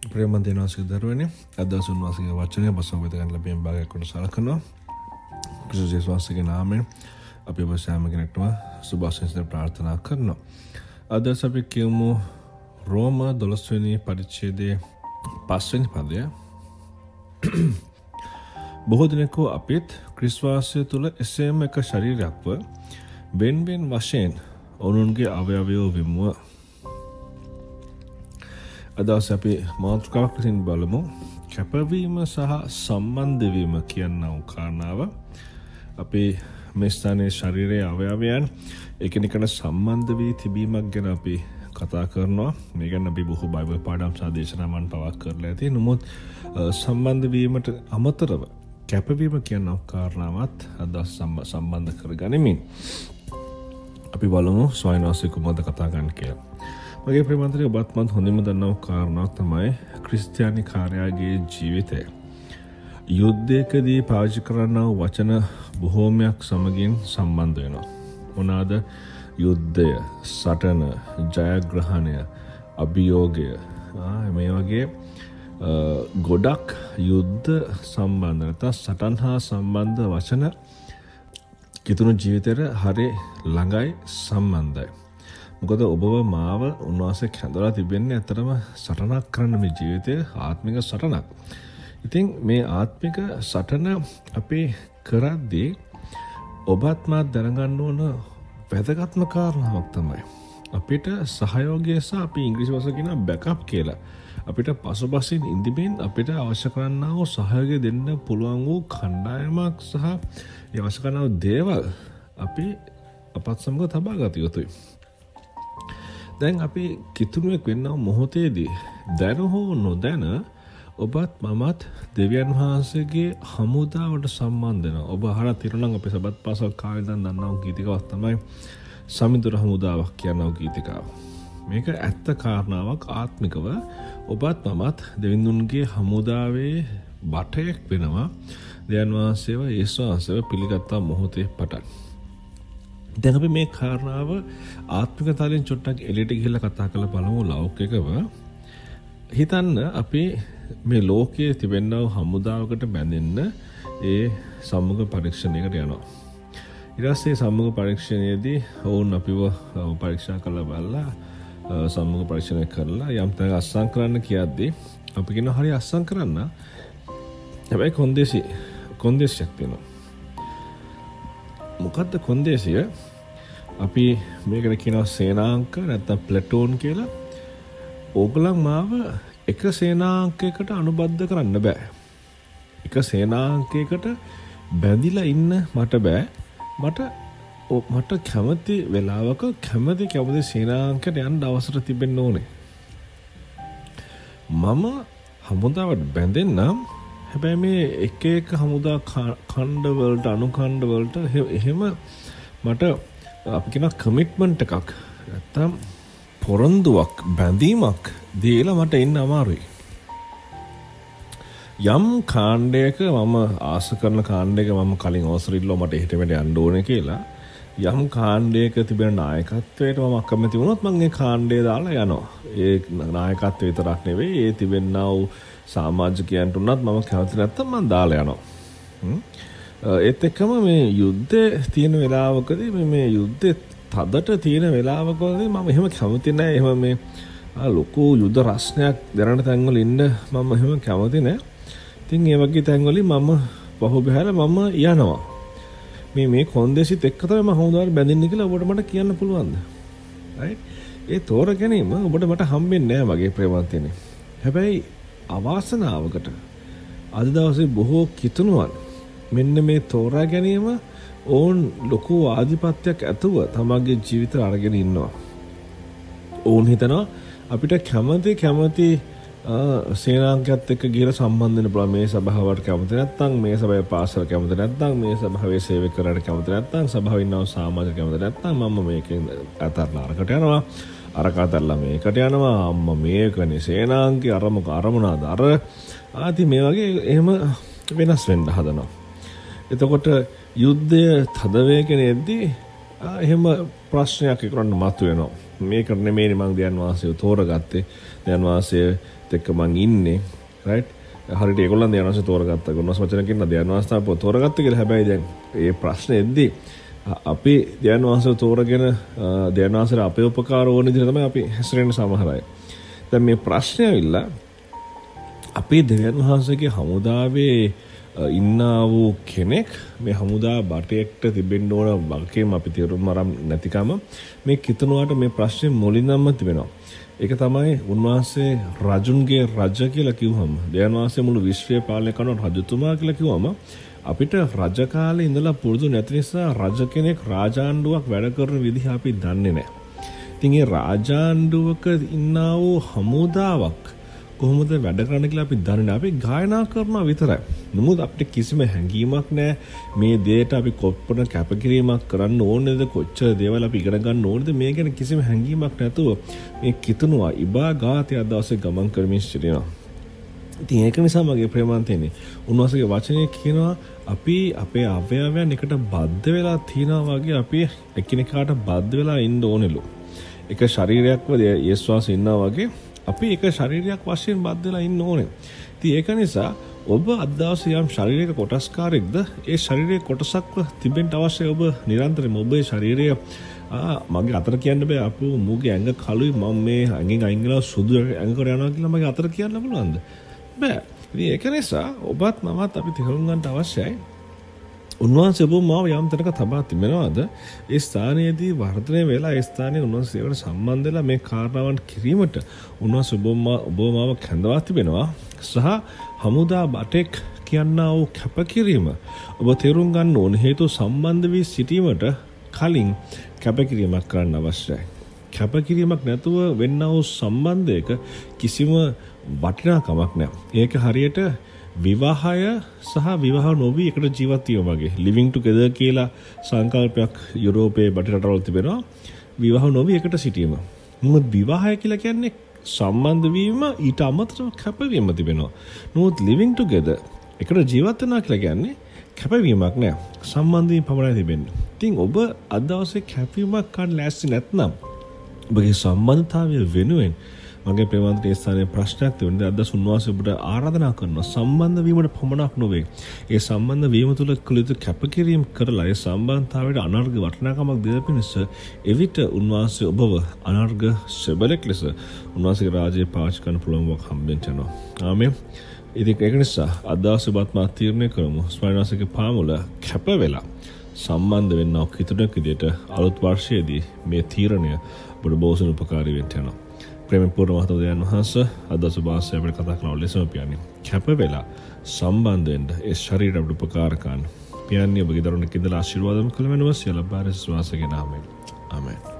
ප්‍රේමන්තේනවාසික දරුවනේ අදවස උන්වහන්සේගේ වචනය පසුබිම ගන්න ලැබෙන භාගයක් කොට සලකනවා. ක්‍රිස්තුස් වහන්සේගේ නාමයෙන් අපි ඔබ සෑම කෙනෙක්ටම සුබ ආශිර්වාද ප්‍රාර්ථනා කරනවා. අද අපි කියමු රෝම 12 වෙනි පරිච්ඡේදයේ 5 වෙනි පදය. බොහෝ දිනක අපිත් ක්‍රිස්තුස්වාසය තුළ එසේම එක ශරීරයක්ව වෙන වෙන වශයෙන් ඔවුන්ගේ අවයවයෝ වෙමුව. අදවස අපි මාතෘකාවක් විසින් බලමු. කැපවීම සහ සම්බන්ධ වීම කියනා කාරණාව. අපි මේ ස්ථානයේ ශරීරයේ අවයවයන් එකිනෙකට සම්බන්ධ වී තිබීමක් ගැන අපි කතා කරනවා. මේ ගැන අපි බොහෝ බයිබල් පාඩම් සහ දේශනාවන් පවා කරලා ඇති. නමුත් සම්බන්ධ වීමට අමතරව කැපවීම කියනා කාරණාවත් අදවස සම්බන්ධ කරගනිමින් අපි බලමු ස්වයංවාසික කුමක්ද කතා ගන්න කියලා. මගේ ප්‍රේමන්තරේ ඔබත් මන් හොඳින්ම දන්නව කාරණාවක් තමයි ක්‍රිස්තියානි කාර්යයේ ජීවිතය. යුද්ධයකදී පාවිච්චි කරනා වචන බොහෝමයක් සමගින් සම්බන්ධ වෙනවා. මොනවාද? යුද්ධය, සටන, ජයග්‍රහණය, අභියෝගය. මේ වගේ ගොඩක් යුද්ධ සම්බන්ධ නැත්නම් සටන් හා සම්බන්ධ වචන කිතුණු ජීවිතේට හරි ළඟයි සම්බන්ධයි. මොකද ඔබව මාව උන්වහන්සේ කැඳවලා තිබෙන්නේ ඇත්තටම සටනක් කරන්න මේ ජීවිතයේ ආත්මික සටනක්. ඉතින් මේ ආත්මික සටන අපි කරද්දී ඔබත් මාත් දැනගන්න ඕන වැදගත්ම කාරණාවක් තමයි අපිට සහයෝගය සහ අපි ඉංග්‍රීසි භාෂාවෙන් කියන බෑකප් කියලා. අපිට පසුපසින් ඉඳිමින් අපිට අවශ්‍ය කරනා වූ සහයෝගය දෙන්න පුළුවන් වූ කණ්ඩායමක් සහ ඒ අවශ්‍ය කරනා වූ දේවල් අපි අපත් සමග තබා ගත යුතුයි. දැන් අපි කිතුණුවෙක් වෙන්නව මොහොතේදී දැන හෝ නොදැන ඔබත් මමත් දෙවියන් වහන්සේගේ හමුදාවට සම්බන්ධ වෙනවා. ඔබ අහලා තියෙනවා නම් අපේ සබත් පාසල් කාලේ ඉඳන් දන්නා වූ ගීතිකාවක් තමයි සමිඳුර හමුදාවක් කියන ගීතිකාව. මේක ඇත්ත කාරණාවක් ආත්මිකව ඔබත් මමත් දෙවිඳුන්ගේ හමුදාවේ බටයක් වෙනවා. දෙවියන් වහන්සේව යේසුස් වහන්සේව පිළිගත්තා මොහොතේ පටන්. දැන් අපි මේ කාරණාව ආත්මික තලයෙන් චුට්ටක් එළියට ගිහිල්ලා කතා කරලා බලමු ලෞකිකව. හිතන්න අපි මේ ලෝකයේ තිබෙනා හමුදාවකට බැඳෙන්න ඒ සම්මුඛ පරීක්ෂණයකට යනවා. ඊට පස්සේ සම්මුඛ පරීක්ෂණයේදී වුන් අපිව පරීක්ෂා කරලා බලලා සම්මුඛ පරීක්ෂණය කරලා යම් තැනක අස්සම් කරන්න කියද්දී අපි කියනවා හරි අස්සම් කරන්න. හැබැයි කොන්දේසියක් තියෙනවා. මොකද්ද කොන්දේසිය? අපි මේකට කියනවා සේනාංක නැත්නම් ප්ලටෝන් කියලා. ඕගොල්ලන් මාව එක සේනාංකයකට අනුබද්ධ කරන්න බෑ. එක සේනාංකයකට බැඳිලා ඉන්න මට බෑ. මට කැමති වෙලාවක කැමති සේනාංකයට යන්න අවසර තිබෙන්න ඕනේ. මම හමුදාවට බැඳෙන්නම්. හැබැයි මේ එක හමුදා ඛණ්ඩවලට අනුඛණ්ඩවලට එහෙම මට අපි කියන කමිට්මන්ට් එකක් නැත්තම් පොරොන්දුවක් බැඳීමක් දීලා මට ඉන්න අමාරුයි. යම් කාණ්ඩයක මම ආස කරන කාණ්ඩයක මම කලින් අවසරිල්ලෝ මට එහෙට මෙහෙට යන්න ඕනේ කියලා යම් කාණ්ඩයක තිබෙන නායකත්වයට මම අකමැති වුණොත් මම ඒ කාණ්ඩය දාලා යනවා. ඒ නායකත්වය විතරක් නෙවෙයි ඒ තිබෙනා වූ සමාජිකයන්ට උනත් මම කැමති නැත්තම් මම දාලා යනවා. ඒත් එක්කම මේ යුද්ධේ තියෙන වෙලාවකදී මේ යුද්ධේ තදට තියෙන වෙලාවකදී මම එහෙම කැමති නැහැ. එහෙම මේ ලොකු යුද්ධ රස්නයක් දරන තැන්වල ඉන්න මම එහෙම කැමති නැහැ. ඉතින් ඒ වගේ තැන්වලින් මම බහුබහලා මම යනවා. මේ කොන්දේසිත් එක්ක තමයි මම හොඳට බැඳින්න කියලා ඔබට මට කියන්න පුළුවන්ද? right? ඒ තෝර ගැනීම ඔබට මට හම්බෙන්නේ නැහැ මගේ ප්‍රේමන්තනේ. හැබැයි අවාසනාවකට අද දවසේ බොහෝ කිතුණුවන් මෙන්න මේ තෝරා ගැනීම ඕන් ලොකු ආධිපත්‍යයක් ඇතුව තමගේ ජීවිතය අරගෙන ඉන්නවා. ඕන් හිතනවා අපිට කැමති සේනාංකයත් එක්ක ගිහලා සම්බන්ධ වෙන්න පුළුවන්. මේ සභාවට කැමති නැත්නම් මේ සභාවේ පාසල කැමති නැත්නම් මේ සභාවේ සේවය කරන්න කැමති නැත්නම් සභාවේ ඉන්නව සමාජ කැමති නැත්නම් මම මේකෙන් අතරලා අරකට යනවා. අරක අතරලා මේකට යනවා. අම්මා මේකනේ සේනාංකේ අරමුණාද අර ආදි මේ වගේ එහෙම වෙනස් වෙන්න හදනවා. එතකොට යුද්ධය තද වේගෙන එද්දී එහෙම ප්‍රශ්නයක් කරන්න මතුවෙනවා. මේකට නෙමෙයි මං ධ්‍යාන වාසය තෝරගත්තේ. ධ්‍යාන වාසයත් එක්ක මං ඉන්නේ. රයිට්? හරියට ඒගොල්ලන් ධ්‍යාන වාසය තෝරගත්තා. ගොන්නස් වචන කියන ධ්‍යාන වාසතාව තෝරගත්ත කියලා. හැබැයි දැන් මේ ප්‍රශ්නේ එද්දී අපි ධ්‍යාන වාසය තෝරගෙන ධ්‍යාන වාසයට අපේ උපකාර ඕන විදිහට තමයි අපි හැසිරෙන්න සමහර අය. දැන් මේ ප්‍රශ්නේ ඇවිල්ලා අපේ දෙවියන් වහන්සේගේ හමුදාවේ ඉන්නා වූ කෙනෙක් මේ හමුදා බටේකට තිබෙන්න ඕන වගකීම අපි තේරුම් අරන් නැතිකම මේ කිතුණුවාට මේ ප්‍රශ්නේ මුලින්ම තිබෙනවා. ඒක තමයි උන්වහන්සේ රජුන්ගේ රජ කියලා කිව්වම දෙවියන් වහන්සේ මුළු විශ්වය පාලනය කරන රජතුමා කියලා කිව්වම අපිට රජ කාලේ ඉඳලා පුරුදු නැති නිසා රජ කෙනෙක් රාජාණ්ඩුවක් වැඩ කරන විදිහ අපි දන්නේ නැහැ. ඉතින් ඒ රාජාණ්ඩුවක ඉන්නා වූ හමුදාවක් කොහොමද වැඩ කරන්න කියලා අපි දන්නේ නැහැ. අපි ගායනා කරනවා විතරයි. නමුත් අපිට කිසිම හැඟීමක් නැහැ මේ දෙයට අපි කොප්පන කැපකිරීමක් කරන්න ඕනේද, කොච්චර දේවල් අපි ඉගෙන ගන්න ඕනේද, මේ ගැන කිසිම හැඟීමක් නැතුව මේ කිතුණුවා ඉබා ගාතේ අදවසේ ගමන් කරමින් සිටිනවා. ඉතින් ඒක නිසා මගේ ප්‍රේමාන්තයනේ උන්වහන්සේගේ වචනේ කියනවා අපි අපේ අවයවයන් එකට බද්ධ වෙලා තියනවා වගේ අපි එකිනෙකාට බද්ධ වෙලා ඉන්න ඕනෙලු. එක ශරීරයක්ව යේසුස් ඉන්නා වගේ අපි එක ශරීරයක් වශයෙන් බද්ධ වෙලා ඉන්න ඕනේ. ඉතින් ඒක නිසා ඔබ අදවසේ යම් ශරීරයක කොටස්කාරයෙක්ද ඒ ශරීරයේ කොටසක්ව තිබෙන්න අවශ්‍යයි. ඔබ නිරන්තරයෙන්ම ඔබේ ශරීරය මගේ අතර කියන්න බෑ අපු මූගේ ඇඟ කළුයි මම මේ ඇඟෙන් අයින් වෙලා සුදු ඇඟකට යනවා කියලා මගේ අතර කියන්න පුළුවන්ද? බෑ. ඉතින් ඒක නිසා ඔබත් මමත් අපි තේරුම් ගන්න අවශ්‍යයි. උන්වහන්සේ ඔබ මාව යම් තැනක තබා තිබෙනවාද? ඒ ස්ථානයේදී වර්ධනය වෙලා ඒ ස්ථානයේ උන්වහන්සේට සම්බන්ධ වෙලා මේ කාර්යවන් කිරීමට උන්වහන්සේ ඔබ මාව කැඳවා තිබෙනවා. සහ හමුදා බටෙක් කියනා වූ කැපකිරීම ඔබ තේරුම් ගන්න ඕන හේතු සම්බන්ධ වී සිටීමට කලින් කැපකිරීමක් කරන්න අවශ්‍යයි. කැපකිරීමක් නැතුව වෙන්නා වූ සම්බන්ධයක කිසිම වටිනාකමක් නැහැ. ඒක හරියට විවාහය සහ විවාහ නොවි එකට ජීවත් වීම වගේ. ලිවිං ටුගෙදර් කියලා සංකල්පයක් යුරෝපයේ බටහිර රටවල තිබෙනවා. විවාහ නොවි එකට සිටීම. මොකද විවාහය කියලා කියන්නේ සම්බන්ධ වීම ඊට අමතරව කැපවීම තිබෙනවා. නමුත් ලිවිං ටුගෙදර් එකට ජීවත් වෙනවා කියලා කියන්නේ කැපවීමක් නෑ. සම්බන්ධ වීම පමණයි තිබෙන්නේ. ඉතින් ඔබ අද දවසේ කැපවීමක් ගන්න ලෑස්ති නැත්නම් ඔබගේ සම්බන්ධතාවය වෙනුවෙන් මගේ ප්‍රේමන්තේ ස්ථානයේ ප්‍රශ්නයක් තිබුණේ අද උන්වහන්සේ ඔබට ආරාධනා කරනවා සම්බන්ධ වීමට පමණක් නොවේ. ඒ සම්බන්ධ වීම තුළ කළ යුතු කැපකිරීම කරලා ඒ සම්බන්ධතාවයට අනර්ග වටිනාකමක් දෙන පිණිස එවිට උන්වහන්සේ ඔබව අනර්ග සෙබලෙක් ලෙස උන්වහන්සේගේ රාජ්‍යය පාවිච්චි කරන්න පුළුවන් වක් හම්බෙන්න යනවා. ආමේන්. ඉතින් ඒක නිසා අද දවසේ බත්මා තීරණය කරමු ස්වයංවාසිකේ පාමුල කැප වෙලා සම්බන්ධ වෙන්න කිතුණක් විදියට අලුත් වර්ෂයේදී මේ තීරණය ඔබට බොහෝසෙන උපකාරී වෙන්න යනවා. ප්‍රේම පූර්ණ මහතවදයන් වහන්සේ අද සුභාසය අපිට කතා කරන ලෙසම පියන්නේ කැප වෙලා සම්බන්ධ වෙන්න ඒ ශරීරයට උපකාර කරන පියන්නේ ඔබගේ දරුණු කිදලා ආශිර්වාදම් කළ වෙනවා සියලු බාරස් වාසගේ නාමයෙන් ආමෙන්.